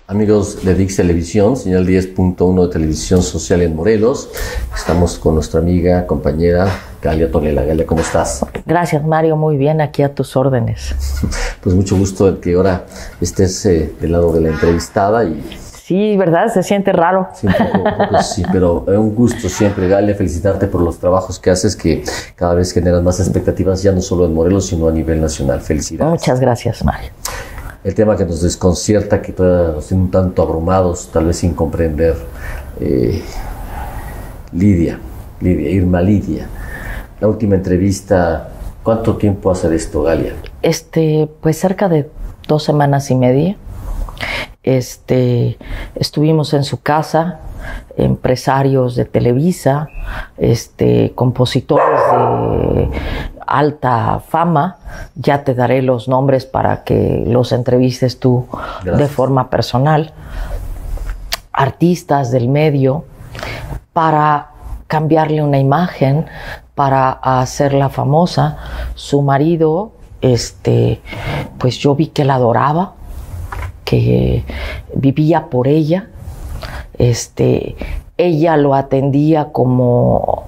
Amigos de ViX Televisión, señal 10.1 de televisión social en Morelos. Estamos con nuestra amiga, compañera Galia Tonela. Galia, ¿cómo estás? Gracias, Mario, muy bien, aquí a tus órdenes. Pues mucho gusto de que ahora estés del lado de la entrevistada. Sí, ¿verdad? Se siente raro. Sí, un poco, sí, pero un gusto siempre, Galia, felicitarte por los trabajos que haces, que cada vez generan más expectativas, ya no solo en Morelos, sino a nivel nacional. Felicidades. Muchas gracias, Mario. El tema que nos desconcierta, que todavía nos tiene un tanto abrumados, tal vez sin comprender. Irma Lidia. La última entrevista, ¿cuánto tiempo hace de esto, Galia? Pues cerca de 2 semanas y media. Estuvimos en su casa, empresarios de Televisa, compositores de alta fama. Ya te daré los nombres para que los entrevistes tú. Gracias. De forma personal. Artistas del medio, para cambiarle una imagen, para hacerla famosa. Su marido, pues yo vi que la adoraba, que vivía por ella. Ella lo atendía como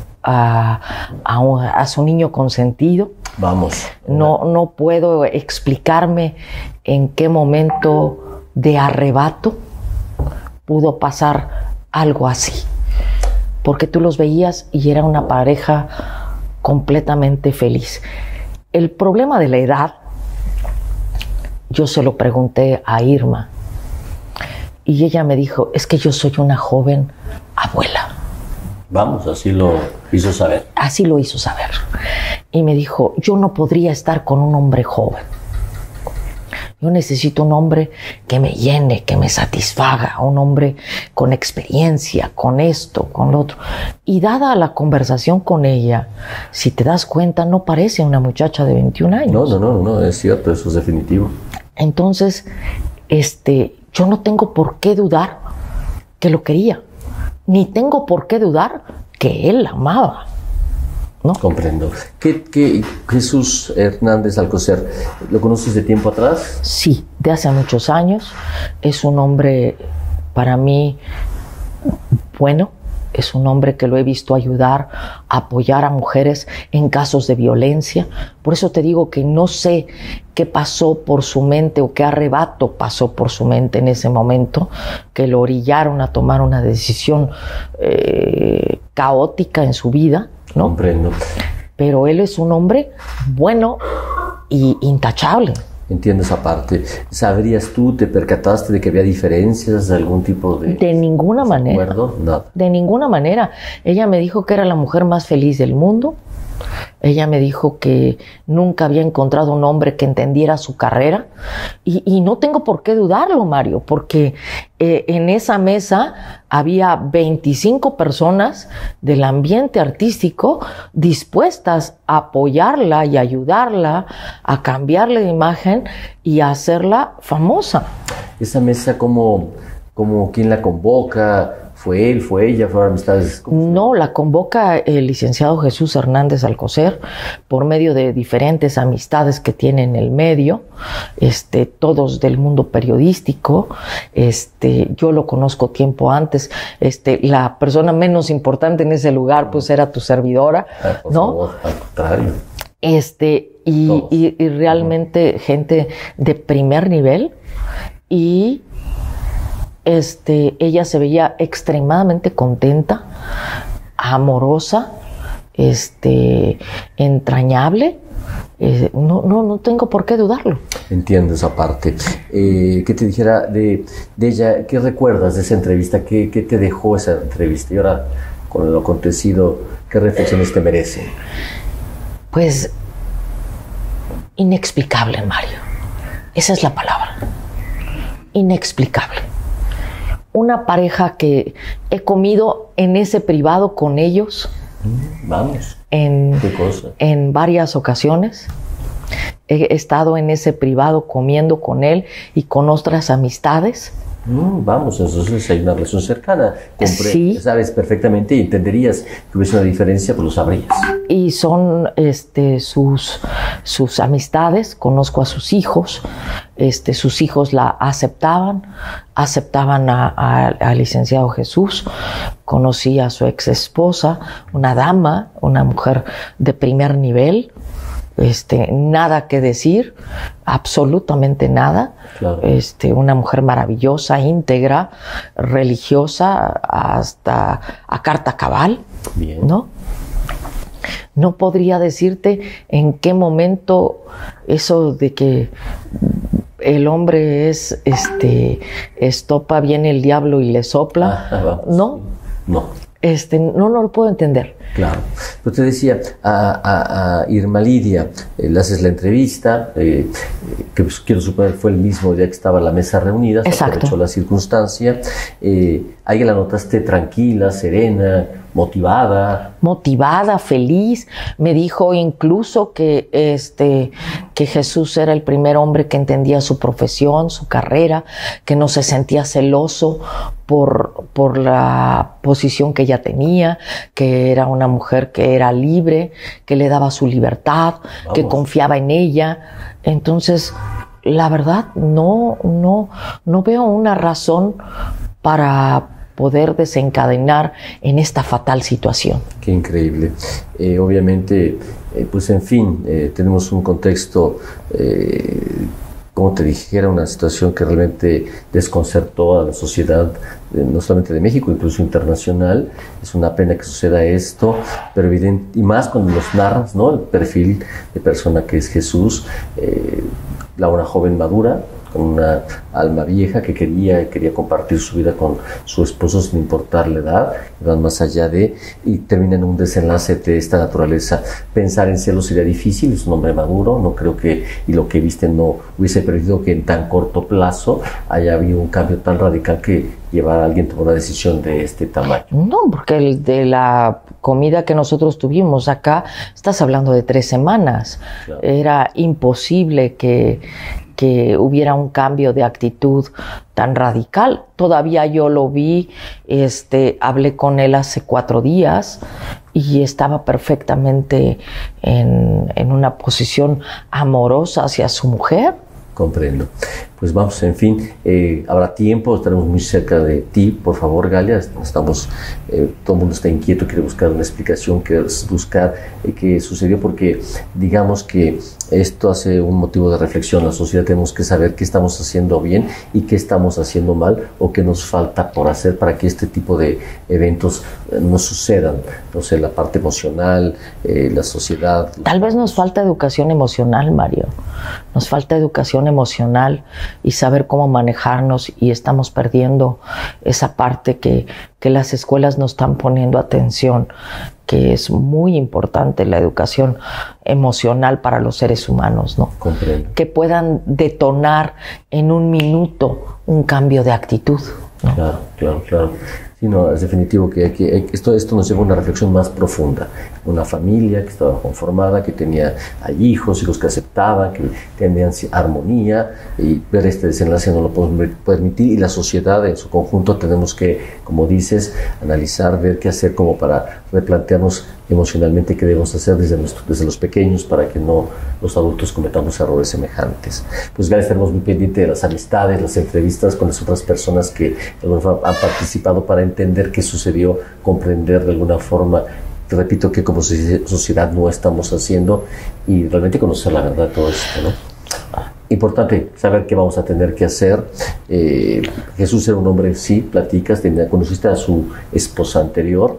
a su niño consentido. Vamos. No puedo explicarme en qué momento de arrebato pudo pasar algo así, porque tú los veías y era una pareja completamente feliz. El problema de la edad, yo se lo pregunté a Irma y ella me dijo, es que yo soy una joven abuela. Vamos, así lo hizo saber. Así lo hizo saber. Y me dijo, yo no podría estar con un hombre joven. Yo necesito un hombre que me llene, que me satisfaga, un hombre con experiencia, con esto, con lo otro. Y dada la conversación con ella, si te das cuenta, no parece una muchacha de 21 años. No, es cierto, eso es definitivo. Entonces, yo no tengo por qué dudar que lo quería, ni tengo por qué dudar que él la amaba, ¿no? Comprendo. ¿Qué Jesús Hernández Alcocer, lo conoces de tiempo atrás? Sí, de hace muchos años. Es un hombre, para mí, bueno. Es un hombre que lo he visto ayudar, apoyar a mujeres en casos de violencia. Por eso te digo que no sé qué pasó por su mente o qué arrebato pasó por su mente en ese momento que lo orillaron a tomar una decisión caótica en su vida, ¿no? Comprendo. Pero él es un hombre bueno y intachable. Entiendo esa parte. ¿Sabrías tú, te percataste de que había diferencias de algún tipo de... De ninguna manera. ¿Acuerdo? Nada. De ninguna manera. Ella me dijo que era la mujer más feliz del mundo. Ella me dijo que nunca había encontrado un hombre que entendiera su carrera. Y no tengo por qué dudarlo, Mario, porque en esa mesa había 25 personas del ambiente artístico dispuestas a apoyarla y ayudarla a cambiarle de imagen y a hacerla famosa. Esa mesa, como quién la convoca? ¿Fue él, fue ella, fueron amistades? No, la convoca el licenciado Jesús Hernández Alcocer por medio de diferentes amistades que tiene en el medio, todos del mundo periodístico. Yo lo conozco tiempo antes. La persona menos importante en ese lugar, pues, era tu servidora, por ¿no? favor, al contrario. Y realmente gente de primer nivel. Y ella se veía extremadamente contenta, amorosa, entrañable. No tengo por qué dudarlo. Entiendo esa parte. ¿Qué te dijera de ella? ¿Qué recuerdas de esa entrevista? ¿Qué te dejó esa entrevista? Y ahora, con lo acontecido, ¿qué reflexiones te merece? Pues, inexplicable, Mario. Esa es la palabra. Inexplicable. Una pareja que he comido en ese privado con ellos. Vamos. ¿Qué cosa? En varias ocasiones. He estado en ese privado comiendo con él y con otras amistades. Vamos, entonces hay una relación cercana. Sí. Sabes perfectamente y entenderías que hubiese una diferencia, pues lo sabrías. Y son sus amistades, conozco a sus hijos, sus hijos la aceptaban al licenciado Jesús, conocí a su ex esposa, una dama, una mujer de primer nivel, nada que decir, absolutamente nada. Claro. Una mujer maravillosa, íntegra, religiosa, hasta a carta cabal. Bien. ¿No? No podría decirte en qué momento eso de que el hombre estopa, viene el diablo y le sopla, ¿no? No. No lo puedo entender. Claro. Yo te decía, a Irma Lidia, le haces la entrevista, que pues, quiero suponer fue el mismo día que estaba la mesa reunida, se aprovechó la circunstancia. Ahí la notaste tranquila, serena, motivada. Motivada, feliz. Me dijo incluso que Jesús era el primer hombre que entendía su profesión, su carrera, que no se sentía celoso por la posición que ella tenía, que era una mujer que era libre, que le daba su libertad, que confiaba en ella. Entonces, la verdad, no veo una razón para poder desencadenar en esta fatal situación. Qué increíble. Obviamente, pues en fin, tenemos un contexto, como te dijera, una situación que realmente desconcertó a la sociedad, no solamente de México, incluso internacional. Es una pena que suceda esto, pero evidente, y más cuando nos narras, ¿no?, el perfil de persona que es Jesús, una joven madura, con una alma vieja que quería compartir su vida con su esposo sin importar la edad, van más allá de, y termina en un desenlace de esta naturaleza. Pensar en cielo sería difícil, es un hombre maduro, no creo que, y lo que viste no hubiese permitido que en tan corto plazo haya habido un cambio tan radical que llevara a alguien a tomar una decisión de este tamaño. No, porque de la comida que nosotros tuvimos acá, estás hablando de 3 semanas. Claro. Era imposible que hubiera un cambio de actitud tan radical. Todavía yo lo vi, hablé con él hace 4 días y estaba perfectamente en una posición amorosa hacia su mujer. Comprendo. Pues vamos, en fin, habrá tiempo, estaremos muy cerca de ti. Por favor, Galia, estamos, todo el mundo está inquieto, quiere buscar una explicación, quiere buscar qué sucedió, porque digamos que esto hace un motivo de reflexión. La sociedad tenemos que saber qué estamos haciendo bien y qué estamos haciendo mal, o qué nos falta por hacer para que este tipo de eventos no sucedan. No sé, la parte emocional, la sociedad. Tal vez nos falta educación emocional, Mario. Nos falta educación emocional y saber cómo manejarnos, y estamos perdiendo esa parte que las escuelas nos están poniendo atención, que es muy importante, la educación emocional para los seres humanos, ¿no? Comprendo. Que puedan detonar en un minuto un cambio de actitud, ¿no? Claro. Sí, no, es definitivo que esto nos lleva a una reflexión más profunda. Una familia que estaba conformada, que tenía hijos que aceptaban, que tenían armonía, y ver este desenlace no lo podemos permitir, y la sociedad en su conjunto tenemos que, como dices, analizar, ver qué hacer como para replantearnos emocionalmente qué debemos hacer desde los pequeños para que no los adultos cometamos errores semejantes. Pues ya estaremos muy pendientes de las amistades, las entrevistas con las otras personas que de alguna forma han participado para entender qué sucedió, comprender de alguna forma, te repito, que como sociedad no estamos haciendo, y realmente conocer la verdad de todo esto, ¿no? Importante saber qué vamos a tener que hacer. Jesús era un hombre, sí, platicas, conociste a su esposa anterior.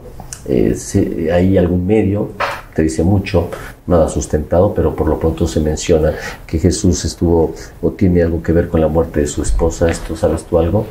Hay algún medio, te dice mucho, nada sustentado, pero por lo pronto se menciona que Jesús estuvo o tiene algo que ver con la muerte de su esposa. ¿Esto sabes tú algo?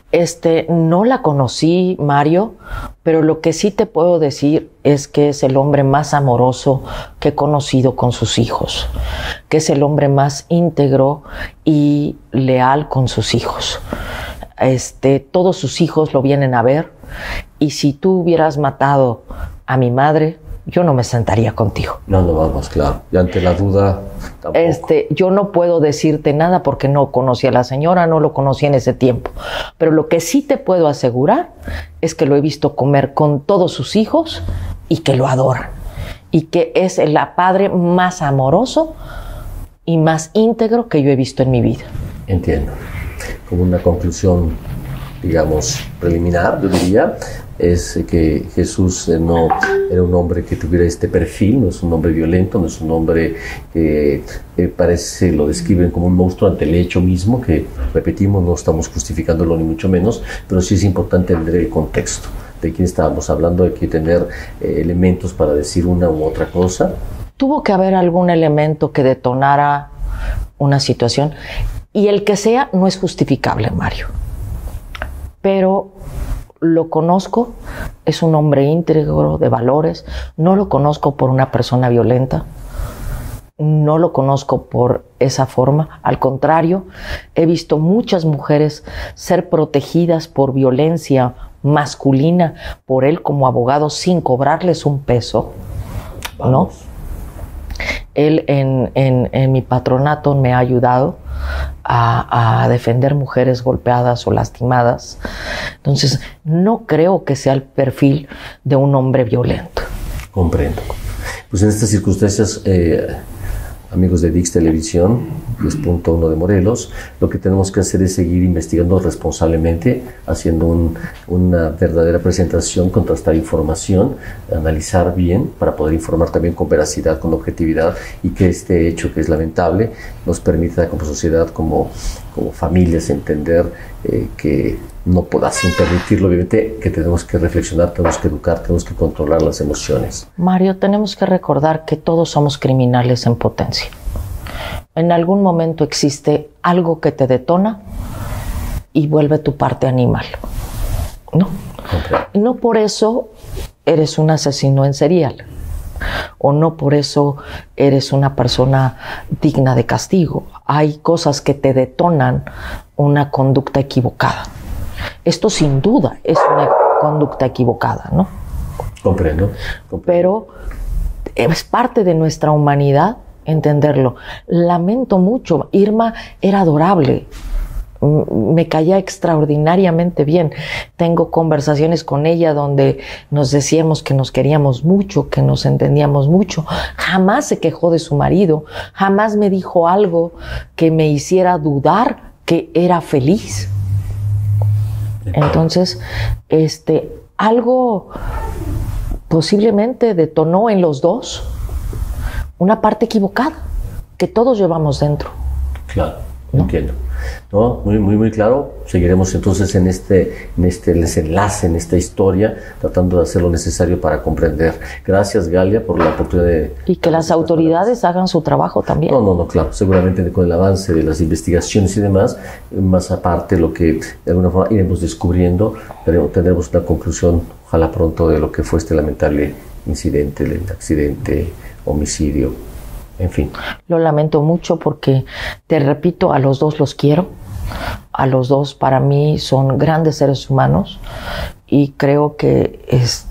No la conocí, Mario, pero lo que sí te puedo decir es que es el hombre más amoroso que he conocido con sus hijos, que es el hombre más íntegro y leal con sus hijos. Todos sus hijos lo vienen a ver, y si tú hubieras matado a mi madre, yo no me sentaría contigo. No, no, vamos, claro. Y ante la duda, tampoco. Yo no puedo decirte nada porque no conocí a la señora, no lo conocí en ese tiempo. Pero lo que sí te puedo asegurar es que lo he visto comer con todos sus hijos y que lo adoran. Y que es el padre más amoroso y más íntegro que yo he visto en mi vida. Entiendo. Como una conclusión, digamos, preliminar, yo diría, es que Jesús no era un hombre que tuviera este perfil, no es un hombre violento, no es un hombre que parece, lo describen como un monstruo ante el hecho mismo, que repetimos, no estamos justificándolo ni mucho menos, pero sí es importante entender el contexto de quién estábamos hablando. Hay que tener elementos para decir una u otra cosa. Tuvo que haber algún elemento que detonara una situación, y el que sea no es justificable, Mario. Pero lo conozco, es un hombre íntegro, de valores. No lo conozco por una persona violenta, no lo conozco por esa forma. Al contrario, he visto muchas mujeres ser protegidas por violencia masculina por él como abogado sin cobrarles un peso, ¿no? Él en mi patronato me ha ayudado a defender mujeres golpeadas o lastimadas. Entonces, no creo que sea el perfil de un hombre violento. Comprendo. Pues en estas circunstancias, amigos de Dix Televisión, 10.1 de Morelos, lo que tenemos que hacer es seguir investigando responsablemente, haciendo una verdadera presentación, contrastar información, analizar bien para poder informar también con veracidad, con objetividad, y que este hecho, que es lamentable, nos permita como sociedad, como familias, entender que no podás permitirlo, obviamente, que tenemos que reflexionar, tenemos que educar, tenemos que controlar las emociones. Mario, tenemos que recordar que todos somos criminales en potencia. En algún momento existe algo que te detona y vuelve tu parte animal, ¿no? Okay. No por eso eres un asesino en serial, o no por eso eres una persona digna de castigo. Hay cosas que te detonan una conducta equivocada. Esto sin duda es una conducta equivocada, ¿no? Comprendo. Pero es parte de nuestra humanidad entenderlo. Lamento mucho. Irma era adorable. Me caía extraordinariamente bien. Tengo conversaciones con ella donde nos decíamos que nos queríamos mucho, que nos entendíamos mucho. Jamás se quejó de su marido. Jamás me dijo algo que me hiciera dudar que era feliz. Entonces, algo posiblemente detonó en los dos una parte equivocada que todos llevamos dentro. Claro, ¿no? Entiendo. No, muy claro. Seguiremos entonces en este desenlace, en esta historia, tratando de hacer lo necesario para comprender. Gracias, Galia, por la oportunidad de... Y que las autoridades hagan su trabajo también. No, claro. Seguramente con el avance de las investigaciones y demás, más aparte lo que de alguna forma iremos descubriendo, pero tendremos una conclusión, ojalá pronto, de lo que fue este lamentable incidente, el accidente, homicidio, en fin. Lo lamento mucho porque, te repito, a los dos los quiero. A los dos para mí son grandes seres humanos y creo que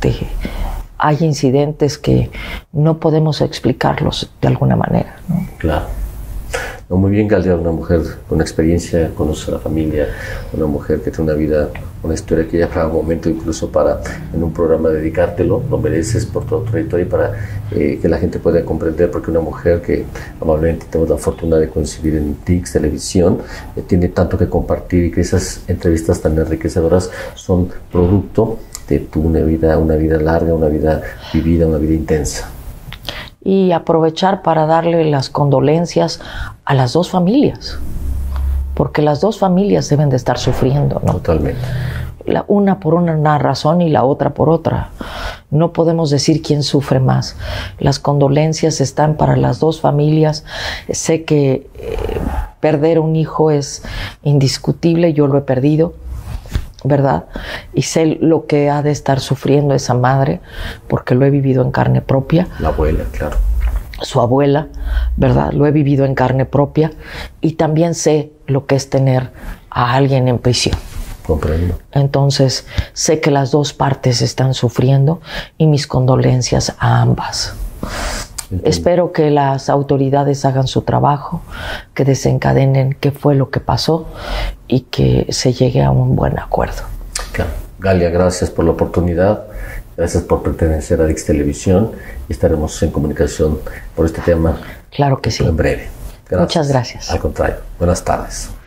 hay incidentes que no podemos explicarlos de alguna manera, ¿no? Claro. No, muy bien, Galia, una mujer con experiencia, conoce a la familia, una mujer que tiene una vida, una historia que ya fue un momento incluso para en un programa dedicártelo, lo mereces por toda tu trayectoria y para que la gente pueda comprender, porque una mujer que amablemente tenemos la fortuna de coincidir en Dix Televisión, tiene tanto que compartir, y que esas entrevistas tan enriquecedoras son producto de una vida larga, una vida vivida, una vida intensa. Y aprovechar para darle las condolencias a las dos familias, porque las dos familias deben de estar sufriendo, ¿no? Totalmente. Una por una razón y la otra por otra. No podemos decir quién sufre más. Las condolencias están para las dos familias. Sé que perder un hijo es indiscutible, yo lo he perdido, ¿verdad? Y sé lo que ha de estar sufriendo esa madre, porque lo he vivido en carne propia. La abuela, claro. Su abuela, ¿verdad? Lo he vivido en carne propia, y también sé lo que es tener a alguien en prisión. Comprendo. Entonces, sé que las dos partes están sufriendo y mis condolencias a ambas. Entiendo. Espero que las autoridades hagan su trabajo, que desencadenen qué fue lo que pasó y que se llegue a un buen acuerdo. Claro. Galia, gracias por la oportunidad, gracias por pertenecer a Dix Televisión y estaremos en comunicación por este tema. Claro que sí. En breve. Gracias. Muchas gracias. Al contrario. Buenas tardes.